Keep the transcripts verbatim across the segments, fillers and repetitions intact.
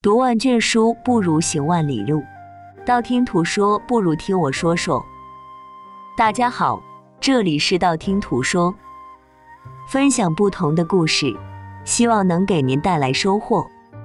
读万卷书不如行万里路，道听途说不如听我说说。大家好，这里是道听途说，分享不同的故事，希望能给您带来收获。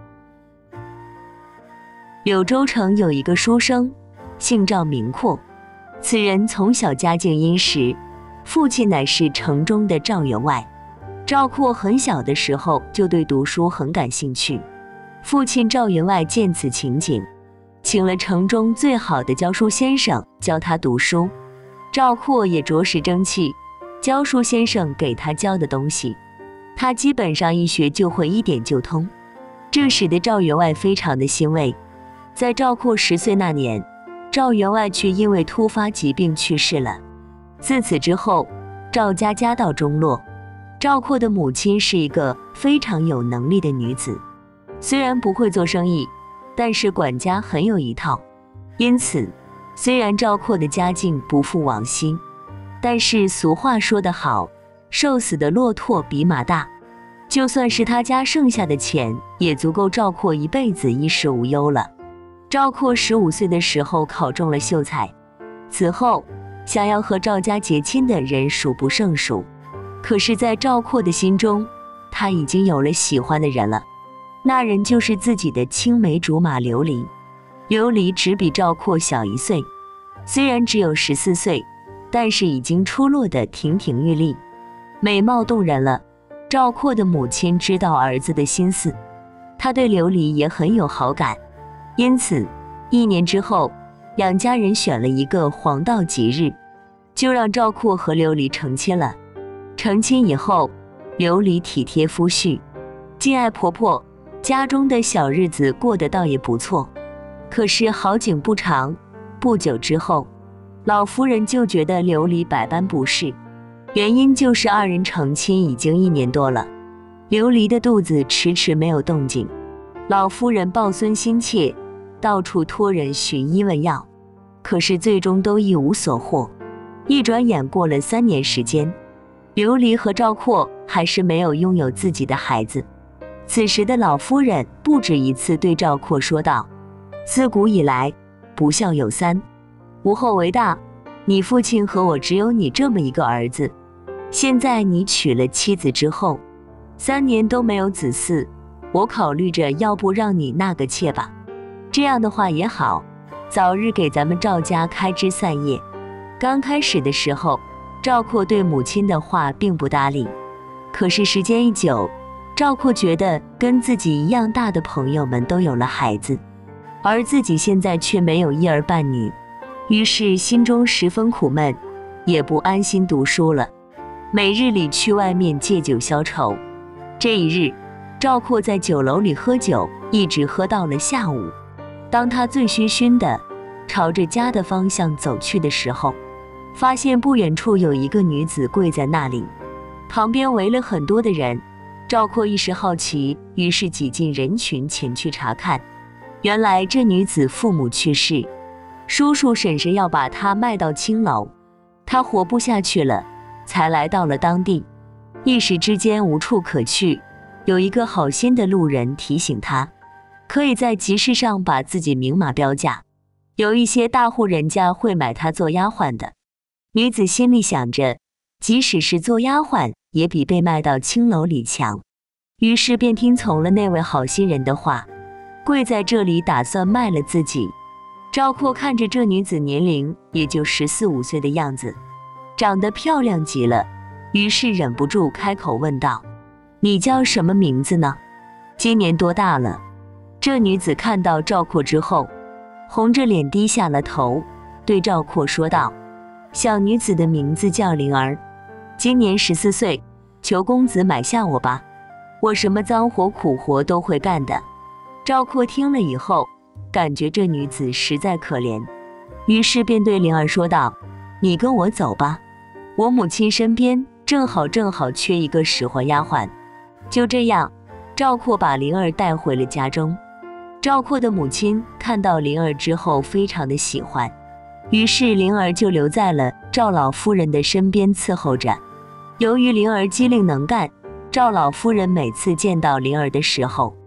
柳州城有一个书生，姓赵名阔，此人从小家境殷实，父亲乃是城中的赵员外。赵括很小的时候就对读书很感兴趣，父亲赵员外见此情景，请了城中最好的教书先生教他读书。赵括也着实争气，教书先生给他教的东西，他基本上一学就会，一点就通。这使得赵员外非常的欣慰。在赵括十岁那年，赵员外却因为突发疾病去世了。自此之后，赵家家道中落。赵括的母亲是一个非常有能力的女子，虽然不会做生意，但是管家很有一套。因此，虽然赵括的家境不复往昔，但是俗话说得好，瘦死的骆驼比马大。就算是他家剩下的钱，也足够赵括一辈子衣食无忧了。赵括十五岁的时候考中了秀才，此后想要和赵家结亲的人数不胜数。可是在赵括的心中，他已经有了喜欢的人了，那人就是自己的青梅竹马琉璃。琉璃只比赵括小一岁，虽然只有十四岁，但是已经出落得亭亭玉立，美貌动人了。赵括的母亲知道儿子的心思，他对琉璃也很有好感，因此一年之后，两家人选了一个黄道吉日，就让赵括和琉璃成亲了。成亲以后，琉璃体贴夫婿，敬爱婆婆，家中的小日子过得倒也不错。可是好景不长，不久之后，老夫人就觉得琉璃百般不适，原因就是二人成亲已经一年多了，琉璃的肚子迟迟没有动静。老夫人抱孙心切，到处托人寻医问药，可是最终都一无所获。一转眼过了三年时间，琉璃和赵括还是没有拥有自己的孩子。此时的老夫人不止一次对赵括说道：自古以来，不孝有三，无后为大。你父亲和我只有你这么一个儿子，现在你娶了妻子之后，三年都没有子嗣，我考虑着要不让你纳个妾吧，这样的话也好，早日给咱们赵家开枝散叶。刚开始的时候，赵括对母亲的话并不搭理，可是时间一久，赵括觉得跟自己一样大的朋友们都有了孩子，而自己现在却没有一儿半女，于是心中十分苦闷，也不安心读书了，每日里去外面借酒消愁。这一日，赵括在酒楼里喝酒，一直喝到了下午。当他醉醺醺的朝着家的方向走去的时候，发现不远处有一个女子跪在那里，旁边围了很多的人。赵括一时好奇，于是挤进人群前去查看。原来这女子父母去世，叔叔婶婶要把她卖到青楼，她活不下去了，才来到了当地。一时之间无处可去，有一个好心的路人提醒她，可以在集市上把自己明码标价，有一些大户人家会买她做丫鬟的。女子心里想着，即使是做丫鬟，也比被卖到青楼里强，于是便听从了那位好心人的话，跪在这里打算卖了自己。赵括看着这女子年龄也就十四五岁的样子，长得漂亮极了，于是忍不住开口问道：你叫什么名字呢？今年多大了？这女子看到赵括之后，红着脸低下了头，对赵括说道：小女子的名字叫灵儿，今年十四岁，求公子买下我吧，我什么脏活苦活都会干的。赵括听了以后，感觉这女子实在可怜，于是便对灵儿说道：你跟我走吧，我母亲身边正好正好缺一个使唤丫鬟。就这样，赵括把灵儿带回了家中。赵括的母亲看到灵儿之后非常的喜欢，于是灵儿就留在了赵老夫人的身边伺候着。由于灵儿机灵能干，赵老夫人每次见到灵儿的时候，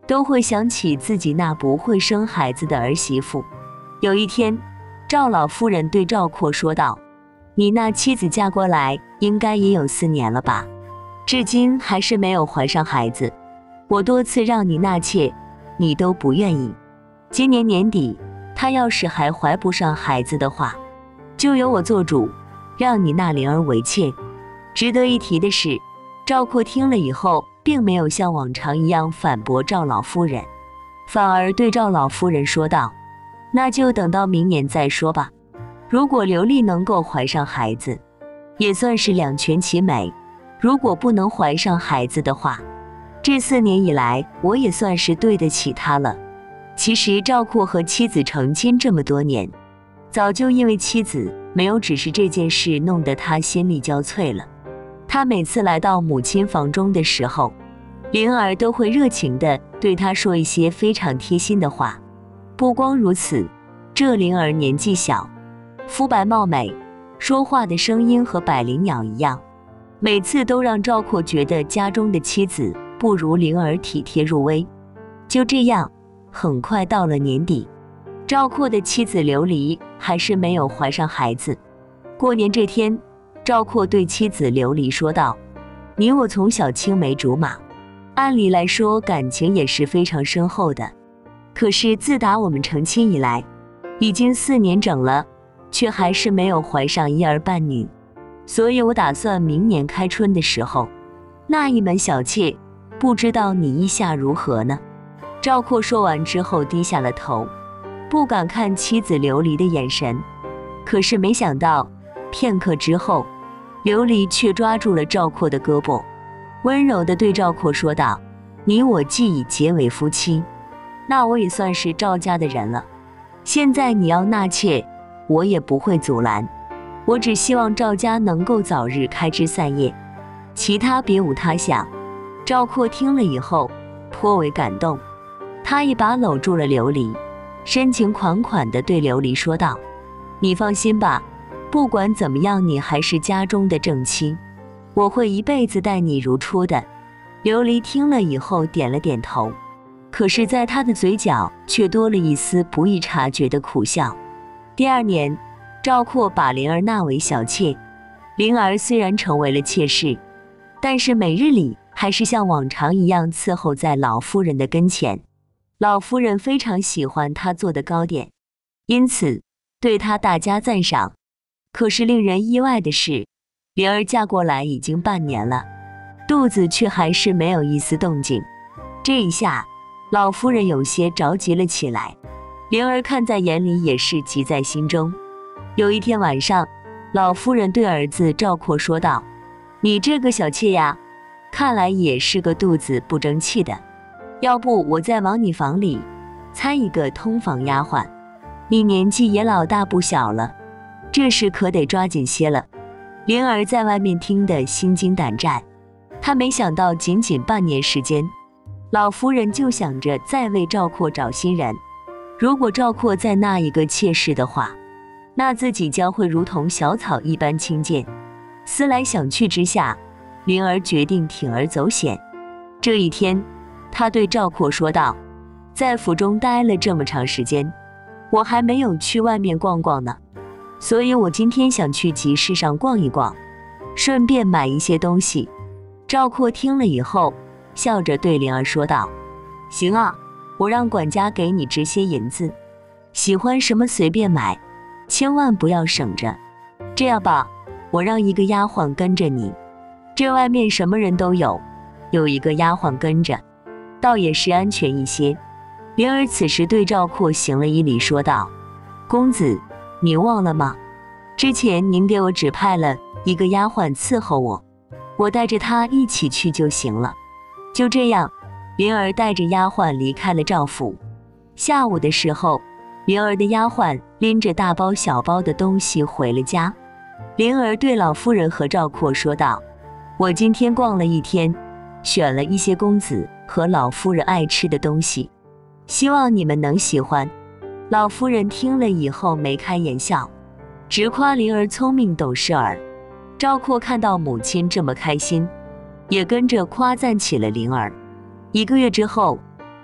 都会想起自己那不会生孩子的儿媳妇。有一天，赵老夫人对赵括说道：“你那妻子嫁过来应该也有四年了吧，至今还是没有怀上孩子。我多次让你纳妾，你都不愿意。今年年底，她要是还怀不上孩子的话，就由我做主，让你纳灵儿为妾。”值得一提的是，赵括听了以后，并没有像往常一样反驳赵老夫人，反而对赵老夫人说道：“那就等到明年再说吧。如果刘丽能够怀上孩子，也算是两全其美；如果不能怀上孩子的话，这四年以来，我也算是对得起她了。”其实赵括和妻子成亲这么多年，早就因为妻子没有指示这件事，弄得他心力交瘁了。他每次来到母亲房中的时候，灵儿都会热情地对他说一些非常贴心的话。不光如此，这灵儿年纪小，肤白貌美，说话的声音和百灵鸟一样，每次都让赵括觉得家中的妻子不如灵儿体贴入微。就这样，很快到了年底，赵括的妻子琉璃还是没有怀上孩子。过年这天，赵括对妻子琉璃说道：“你我从小青梅竹马，按理来说感情也是非常深厚的。可是自打我们成亲以来，已经四年整了，却还是没有怀上一儿半女。所以我打算明年开春的时候纳一门小妾，不知道你意下如何呢？”赵括说完之后低下了头，不敢看妻子琉璃的眼神。可是没想到，片刻之后，琉璃却抓住了赵括的胳膊，温柔地对赵括说道：“你我既已结为夫妻，那我也算是赵家的人了。现在你要纳妾，我也不会阻拦。我只希望赵家能够早日开枝散叶，其他别无他想。”赵括听了以后颇为感动，他一把搂住了琉璃，深情款款地对琉璃说道：“你放心吧，不管怎么样，你还是家中的正妻，我会一辈子待你如初的。”琉璃听了以后点了点头，可是在他的嘴角却多了一丝不易察觉的苦笑。第二年，赵括把灵儿纳为小妾。灵儿虽然成为了妾室，但是每日里还是像往常一样伺候在老夫人的跟前。老夫人非常喜欢她做的糕点，因此对她大加赞赏。可是令人意外的是，灵儿嫁过来已经半年了，肚子却还是没有一丝动静。这一下，老夫人有些着急了起来。灵儿看在眼里，也是急在心中。有一天晚上，老夫人对儿子赵括说道：“你这个小妾呀，看来也是个肚子不争气的。要不我再往你房里参一个通房丫鬟，你年纪也老大不小了，这事可得抓紧些了。”灵儿在外面听得心惊胆战，她没想到仅仅半年时间，老夫人就想着再为赵括找新人。如果赵括再纳一个妾室的话，那自己将会如同小草一般轻贱。思来想去之下，灵儿决定铤而走险。这一天，她对赵括说道：“在府中待了这么长时间，我还没有去外面逛逛呢，所以我今天想去集市上逛一逛，顺便买一些东西。”赵括听了以后，笑着对灵儿说道：“行啊，我让管家给你支些银子，喜欢什么随便买，千万不要省着。这样吧，我让一个丫鬟跟着你，这外面什么人都有，有一个丫鬟跟着，倒也是安全一些。”灵儿此时对赵括行了一礼，说道：“公子，你忘了吗？之前您给我指派了一个丫鬟伺候我，我带着她一起去就行了。”就这样，灵儿带着丫鬟离开了赵府。下午的时候，灵儿的丫鬟拎着大包小包的东西回了家。灵儿对老夫人和赵括说道：“我今天逛了一天，选了一些公子和老夫人爱吃的东西，希望你们能喜欢。”老夫人听了以后眉开眼笑，直夸灵儿聪明懂事儿。赵括看到母亲这么开心，也跟着夸赞起了灵儿。一个月之后，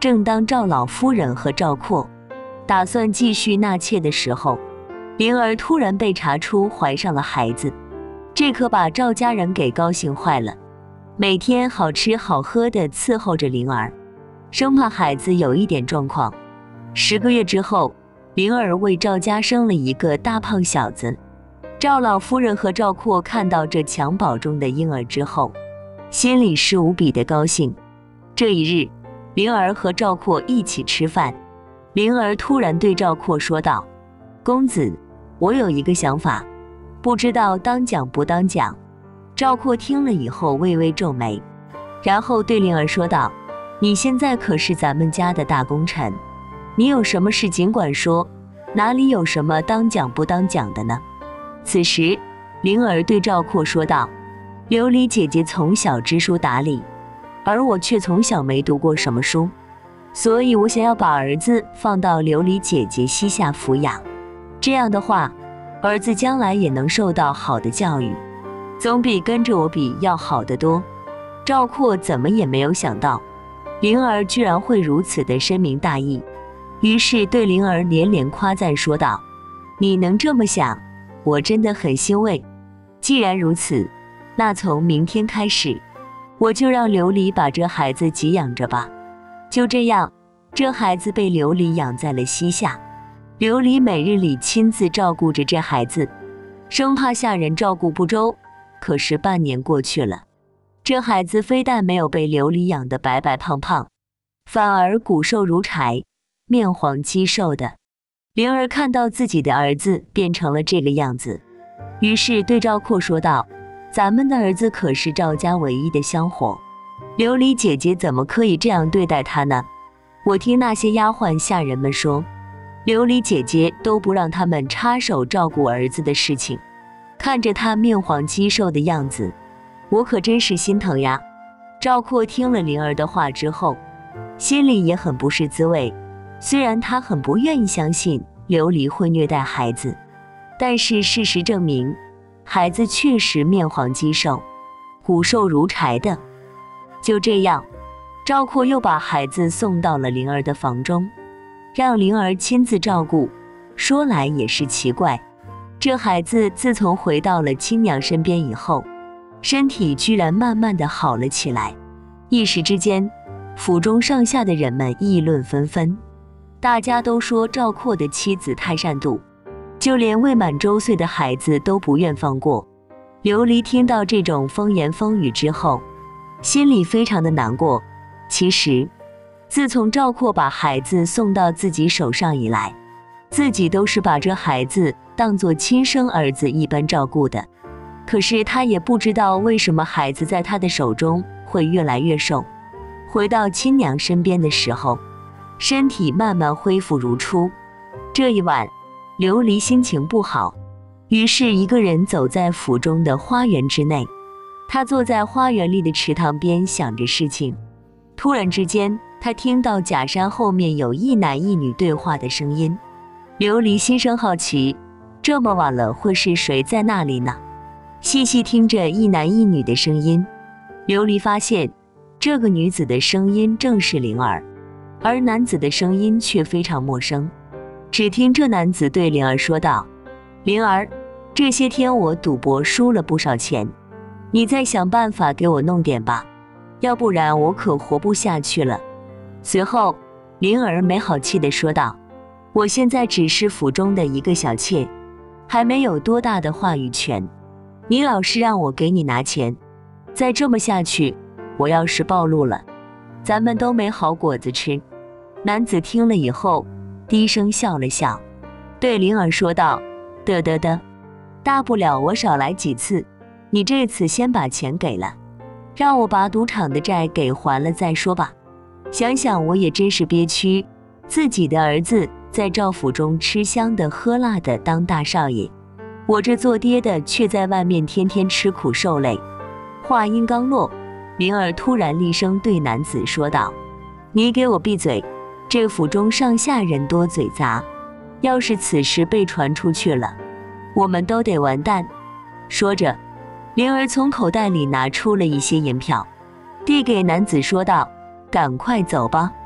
正当赵老夫人和赵括打算继续纳妾的时候，灵儿突然被查出怀上了孩子，这可把赵家人给高兴坏了，每天好吃好喝的伺候着灵儿，生怕孩子有一点状况。十个月之后，灵儿为赵家生了一个大胖小子。赵老夫人和赵括看到这襁褓中的婴儿之后，心里是无比的高兴。这一日，灵儿和赵括一起吃饭，灵儿突然对赵括说道：“公子，我有一个想法，不知道当讲不当讲。”赵括听了以后微微皱眉，然后对灵儿说道：“你现在可是咱们家的大功臣，你有什么事尽管说，哪里有什么当讲不当讲的呢？”此时，灵儿对赵括说道：“琉璃姐姐从小知书达理，而我却从小没读过什么书，所以我想要把儿子放到琉璃姐姐膝下抚养，这样的话，儿子将来也能受到好的教育，总比跟着我比要好得多。”赵括怎么也没有想到，灵儿居然会如此的深明大义，于是对灵儿连连夸赞说道：“你能这么想，我真的很欣慰。既然如此，那从明天开始，我就让琉璃把这孩子给养着吧。”就这样，这孩子被琉璃养在了膝下，琉璃每日里亲自照顾着这孩子，生怕下人照顾不周。可是半年过去了，这孩子非但没有被琉璃养得白白胖胖，反而骨瘦如柴，面黄肌瘦的。灵儿看到自己的儿子变成了这个样子，于是对赵括说道：“咱们的儿子可是赵家唯一的香火，琉璃姐姐怎么可以这样对待他呢？我听那些丫鬟下人们说，琉璃姐姐都不让他们插手照顾儿子的事情，看着他面黄肌瘦的样子，我可真是心疼呀。”赵括听了灵儿的话之后，心里也很不是滋味。虽然他很不愿意相信琉璃会虐待孩子，但是事实证明，孩子确实面黄肌瘦，骨瘦如柴的。就这样，赵括又把孩子送到了灵儿的房中，让灵儿亲自照顾。说来也是奇怪，这孩子自从回到了亲娘身边以后，身体居然慢慢的好了起来。一时之间，府中上下的人们议论纷纷，大家都说赵括的妻子太善妒，就连未满周岁的孩子都不愿放过。琉璃听到这种风言风语之后，心里非常的难过。其实，自从赵括把孩子送到自己手上以来，自己都是把这孩子当作亲生儿子一般照顾的。可是他也不知道为什么孩子在他的手中会越来越瘦，回到亲娘身边的时候，身体慢慢恢复如初。这一晚，琉璃心情不好，于是一个人走在府中的花园之内。他坐在花园里的池塘边想着事情，突然之间，他听到假山后面有一男一女对话的声音。琉璃心生好奇，这么晚了会是谁在那里呢？细细听着一男一女的声音，琉璃发现这个女子的声音正是灵儿，而男子的声音却非常陌生。只听这男子对灵儿说道：“灵儿，这些天我赌博输了不少钱，你再想办法给我弄点吧，要不然我可活不下去了。”随后，灵儿没好气地说道：“我现在只是府中的一个小妾，还没有多大的话语权，你老是让我给你拿钱，再这么下去，我要是暴露了，咱们都没好果子吃。”男子听了以后，低声笑了笑，对灵儿说道：“得得得，大不了我少来几次，你这次先把钱给了，让我把赌场的债给还了再说吧。想想我也真是憋屈，自己的儿子在赵府中吃香的喝辣的当大少爷，我这做爹的却在外面天天吃苦受累。”话音刚落，灵儿突然厉声对男子说道：“你给我闭嘴！这府中上下人多嘴杂，要是此事被传出去了，我们都得完蛋。”说着，灵儿从口袋里拿出了一些银票，递给男子说道：“赶快走吧，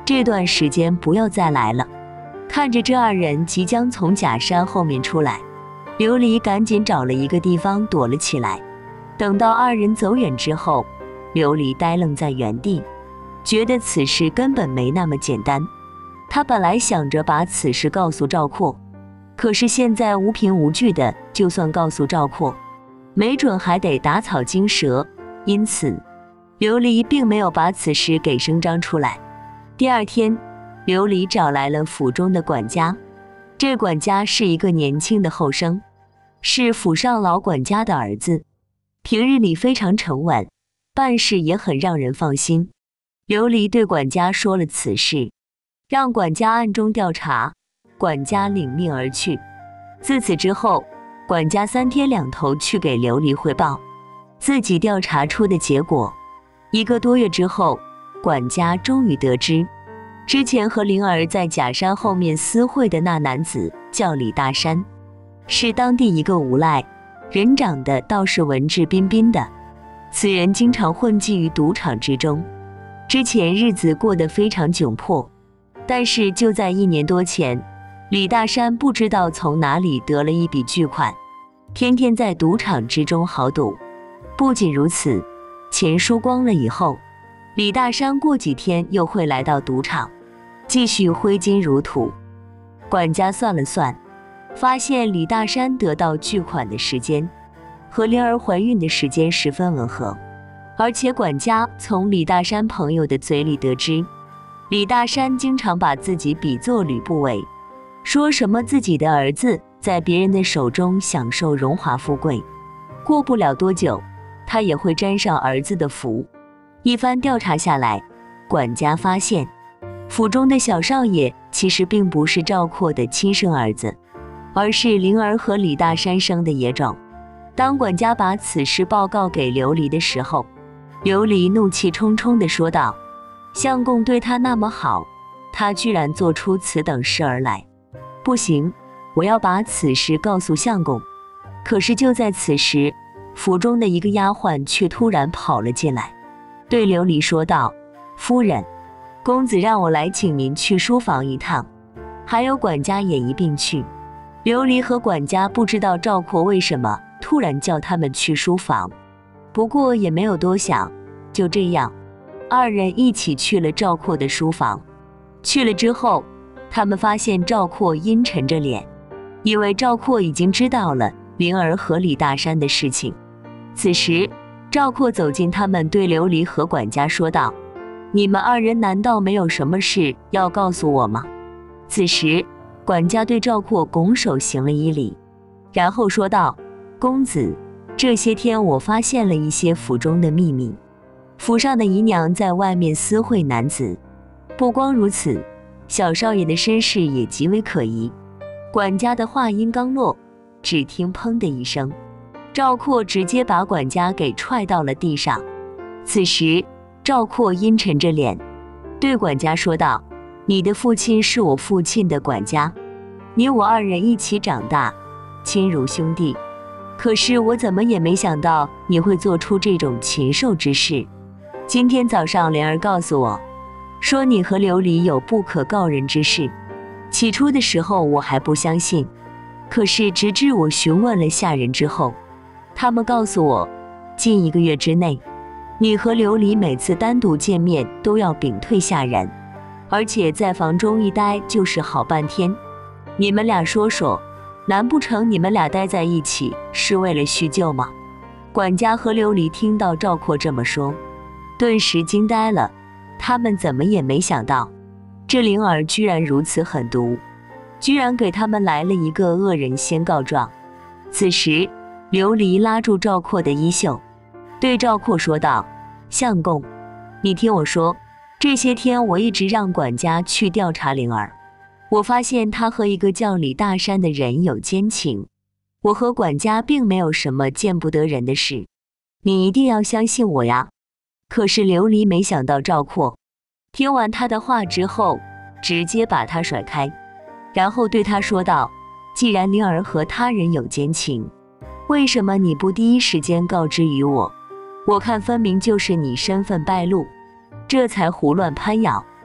这段时间不要再来了。看着这二人即将从假山后面出来，琉璃赶紧找了一个地方躲了起来。等到二人走远之后，琉璃呆愣在原地，觉得此事根本没那么简单。他本来想着把此事告诉赵括，可是现在无凭无据的，就算告诉赵括，没准还得打草惊蛇，因此琉璃并没有把此事给声张出来。第二天，琉璃找来了府中的管家，这管家是一个年轻的后生，是府上老管家的儿子，平日里非常沉稳，办事也很让人放心。琉璃对管家说了此事，让管家暗中调查，管家领命而去。自此之后，管家三天两头去给琉璃汇报自己调查出的结果。一个多月之后，管家终于得知，之前和灵儿在假山后面私会的那男子叫李大山，是当地一个无赖，人长得倒是文质彬彬的。此人经常混迹于赌场之中，之前日子过得非常窘迫。但是就在一年多前，李大山不知道从哪里得了一笔巨款，天天在赌场之中豪赌。不仅如此，钱输光了以后，李大山过几天又会来到赌场，继续挥金如土。管家算了算，发现李大山得到巨款的时间和灵儿怀孕的时间十分吻合，而且管家从李大山朋友的嘴里得知，李大山经常把自己比作吕不韦，说什么自己的儿子在别人的手中享受荣华富贵，过不了多久，他也会沾上儿子的福。一番调查下来，管家发现，府中的小少爷其实并不是赵括的亲生儿子，而是灵儿和李大山生的野种。当管家把此事报告给琉璃的时候，琉璃怒气冲冲地说道：相公对他那么好，他居然做出此等事儿来，不行，我要把此事告诉相公。可是就在此时，府中的一个丫鬟却突然跑了进来，对琉璃说道：夫人，公子让我来请您去书房一趟，还有管家也一并去。琉璃和管家不知道赵括为什么突然叫他们去书房，不过也没有多想，就这样二人一起去了赵括的书房。去了之后，他们发现赵括阴沉着脸，以为赵括已经知道了灵儿和李大山的事情。此时赵括走近他们，对琉璃和管家说道：你们二人难道没有什么事要告诉我吗？此时管家对赵括拱手行了一礼，然后说道：公子，这些天我发现了一些府中的秘密，府上的姨娘在外面私会男子，不光如此，小少爷的身世也极为可疑。管家的话音刚落，只听砰的一声，赵括直接把管家给踹到了地上。此时赵括阴沉着脸对管家说道：你的父亲是我父亲的管家，你我二人一起长大，亲如兄弟，可是我怎么也没想到你会做出这种禽兽之事。今天早上莲儿告诉我，说你和琉璃有不可告人之事。起初的时候我还不相信，可是直至我询问了下人之后，他们告诉我，近一个月之内，你和琉璃每次单独见面都要屏退下人，而且在房中一待就是好半天。你们俩说说，难不成你们俩待在一起是为了叙旧吗？管家和琉璃听到赵括这么说，顿时惊呆了，他们怎么也没想到，这灵儿居然如此狠毒，居然给他们来了一个恶人先告状。此时琉璃拉住赵括的衣袖，对赵括说道：相公，你听我说，这些天我一直让管家去调查灵儿，我发现他和一个叫李大山的人有奸情，我和管家并没有什么见不得人的事，你一定要相信我呀。可是琉璃没想到赵括听完他的话之后，直接把他甩开，然后对他说道：既然灵儿和他人有奸情，为什么你不第一时间告知于我？我看分明就是你身份败露，这才胡乱攀咬。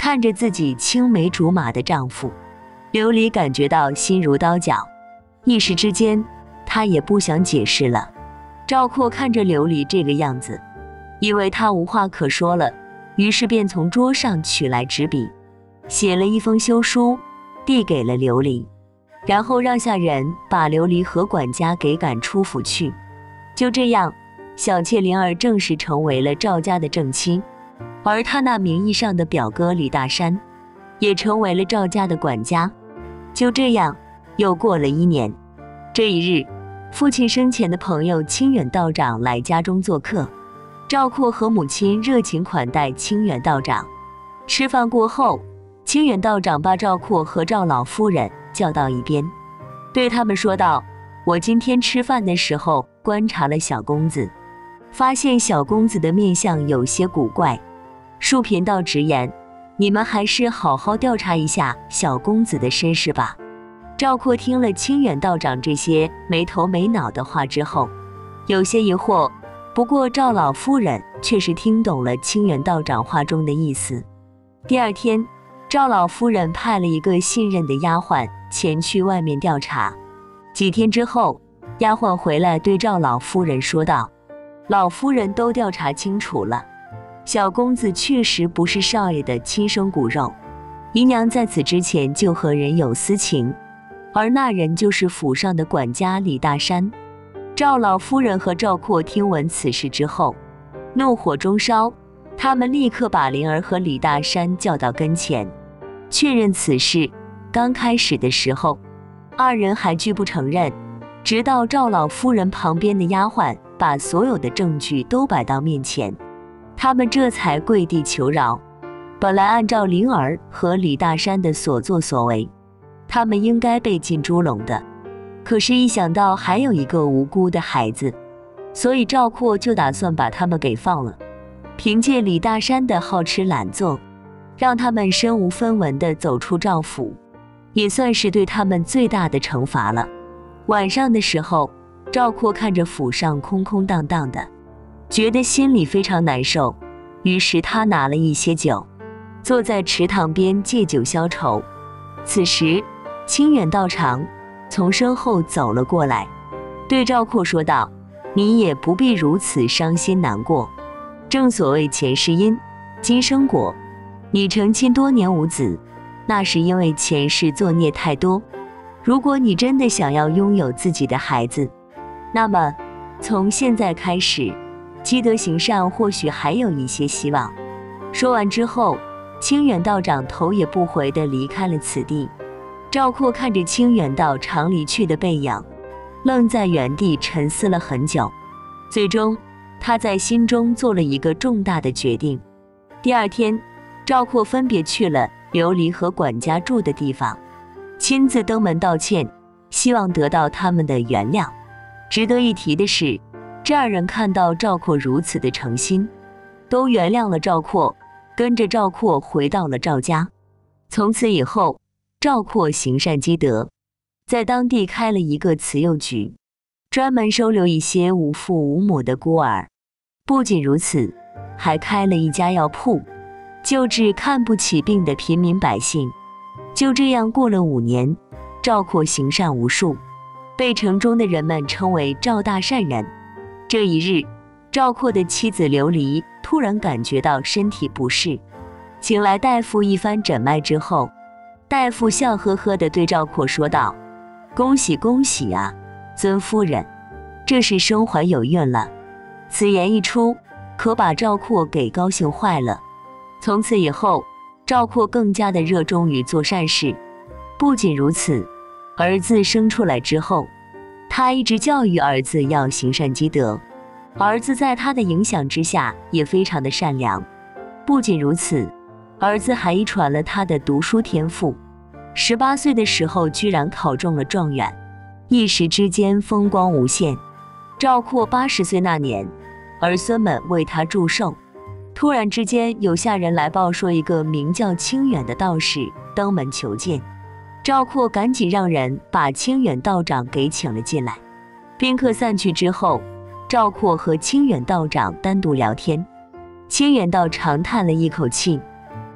看着自己青梅竹马的丈夫，琉璃感觉到心如刀绞，一时之间她也不想解释了。赵括看着琉璃这个样子，以为她无话可说了，于是便从桌上取来纸笔，写了一封休书，递给了琉璃，然后让下人把琉璃和管家给赶出府去。就这样，小妾灵儿正式成为了赵家的正妻，而他那名义上的表哥李大山也成为了赵家的管家。就这样，又过了一年。这一日，父亲生前的朋友清远道长来家中做客，赵括和母亲热情款待清远道长。吃饭过后，清远道长把赵括和赵老夫人叫到一边，对他们说道：“我今天吃饭的时候观察了小公子，发现小公子的面相有些古怪。恕贫道直言，你们还是好好调查一下小公子的身世吧。”赵括听了清远道长这些没头没脑的话之后，有些疑惑，不过赵老夫人却是听懂了清远道长话中的意思。第二天，赵老夫人派了一个信任的丫鬟前去外面调查。几天之后，丫鬟回来对赵老夫人说道：“老夫人都调查清楚了，小公子确实不是少爷的亲生骨肉，姨娘在此之前就和人有私情，而那人就是府上的管家李大山。”赵老夫人和赵括听闻此事之后，怒火中烧，他们立刻把灵儿和李大山叫到跟前，确认此事。刚开始的时候，二人还拒不承认，直到赵老夫人旁边的丫鬟把所有的证据都摆到面前，他们这才跪地求饶。本来按照灵儿和李大山的所作所为，他们应该被进猪笼的，可是一想到还有一个无辜的孩子，所以赵括就打算把他们给放了。凭借李大山的好吃懒做，让他们身无分文地走出赵府，也算是对他们最大的惩罚了。晚上的时候，赵括看着府上空空荡荡的，觉得心里非常难受，于是他拿了一些酒，坐在池塘边借酒消愁。此时清远道长从身后走了过来，对赵括说道：“你也不必如此伤心难过，正所谓前世因，今生果。你成亲多年无子，那是因为前世作孽太多。如果你真的想要拥有自己的孩子，那么从现在开始积德行善，或许还有一些希望。”说完之后，清远道长头也不回地离开了此地。赵括看着清远道长离去的背影，愣在原地沉思了很久，最终他在心中做了一个重大的决定。第二天，赵括分别去了琉璃和管家住的地方，亲自登门道歉，希望得到他们的原谅。值得一提的是，这二人看到赵括如此的诚心，都原谅了赵括，跟着赵括回到了赵家。从此以后，赵括行善积德，在当地开了一个慈幼局，专门收留一些无父无母的孤儿。不仅如此，还开了一家药铺，救治看不起病的平民百姓。就这样过了五年，赵括行善无数，被城中的人们称为赵大善人。这一日，赵括的妻子琉璃突然感觉到身体不适，请来大夫一番诊脉之后，大夫笑呵呵地对赵括说道：“恭喜恭喜啊，尊夫人，这是生怀有孕了。”此言一出，可把赵括给高兴坏了。从此以后，赵括更加的热衷于做善事。不仅如此，儿子生出来之后，他一直教育儿子要行善积德，儿子在他的影响之下也非常的善良。不仅如此，儿子还遗传了他的读书天赋，十八岁的时候居然考中了状元，一时之间风光无限。赵括八十岁那年，儿孙们为他祝寿，突然之间有下人来报说一个名叫清远的道士登门求见。赵括赶紧让人把清远道长给请了进来。宾客散去之后，赵括和清远道长单独聊天。清远道长叹了一口气，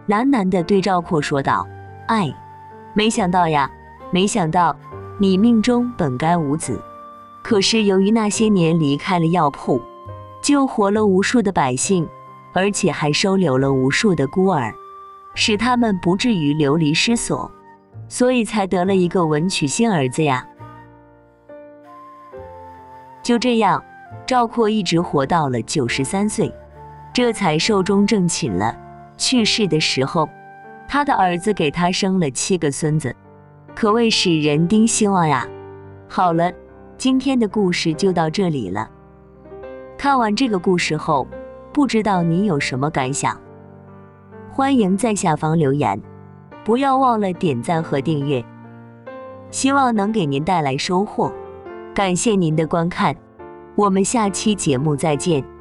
喃喃地对赵括说道：“哎，没想到呀，没想到你命中本该无子，可是由于那些年离开了药铺，救活了无数的百姓，而且还收留了无数的孤儿，使他们不至于流离失所，所以才得了一个文曲星儿子呀。”就这样，赵括一直活到了九十三岁，这才寿终正寝了。去世的时候，他的儿子给他生了七个孙子，可谓是人丁兴旺呀。好了，今天的故事就到这里了。看完这个故事后，不知道你有什么感想？欢迎在下方留言，不要忘了点赞和订阅，希望能给您带来收获。感谢您的观看，我们下期节目再见。